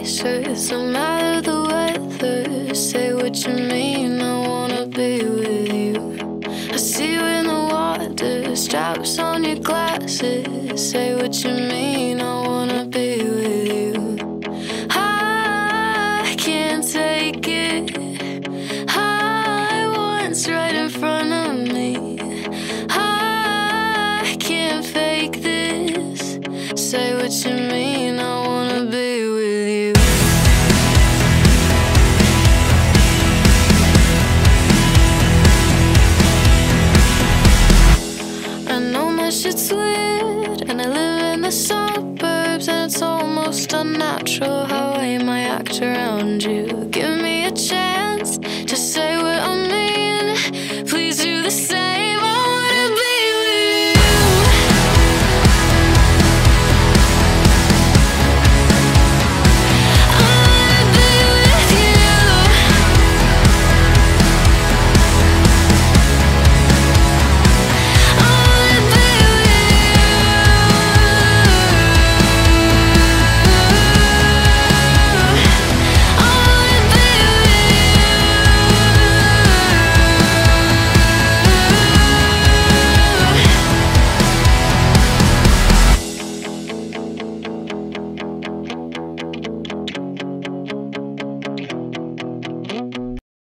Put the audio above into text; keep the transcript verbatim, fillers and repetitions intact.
t-shirts, no matter the weather. Say what you mean, I wanna be with you. I see you in the water, straps on your glasses. Say what you mean,